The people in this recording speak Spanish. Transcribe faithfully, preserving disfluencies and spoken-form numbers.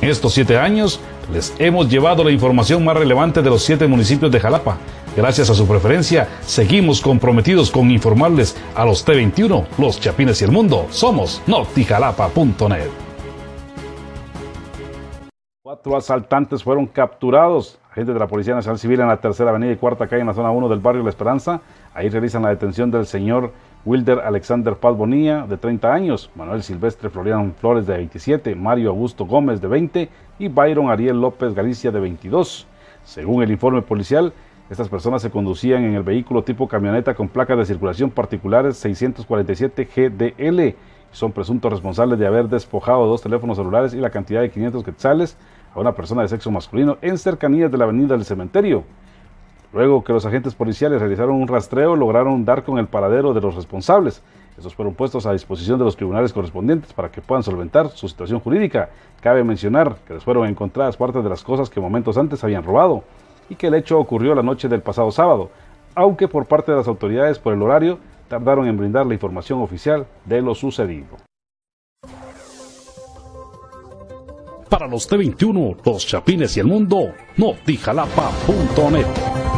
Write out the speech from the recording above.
estos siete años les hemos llevado la información más relevante de los siete municipios de Jalapa. Gracias a su preferencia, seguimos comprometidos con informarles a los T veintiuno, los Chapines y el mundo. Somos Notijalapa punto net. Cuatro asaltantes fueron capturados. Agentes de la Policía Nacional Civil en la Tercera Avenida y Cuarta Calle en la zona uno del barrio La Esperanza. Ahí realizan la detención del señor Wilder Alexander Paz Bonilla, de treinta años, Manuel Silvestre Florian Flores, de veintisiete, Mario Augusto Gómez, de veinte, y Byron Ariel López Galicia, de veintidós. Según el informe policial, estas personas se conducían en el vehículo tipo camioneta con placas de circulación particulares seiscientos cuarenta y siete G D L. Son presuntos responsables de haber despojado dos teléfonos celulares y la cantidad de quinientos quetzales a una persona de sexo masculino en cercanías de la avenida del Cementerio. Luego que los agentes policiales realizaron un rastreo, lograron dar con el paradero de los responsables. Estos fueron puestos a disposición de los tribunales correspondientes para que puedan solventar su situación jurídica. Cabe mencionar que les fueron encontradas partes de las cosas que momentos antes habían robado y que el hecho ocurrió la noche del pasado sábado, aunque por parte de las autoridades, por el horario, tardaron en brindar la información oficial de lo sucedido. Para los T veintiuno, los Chapines y el mundo, Notijalapa punto net.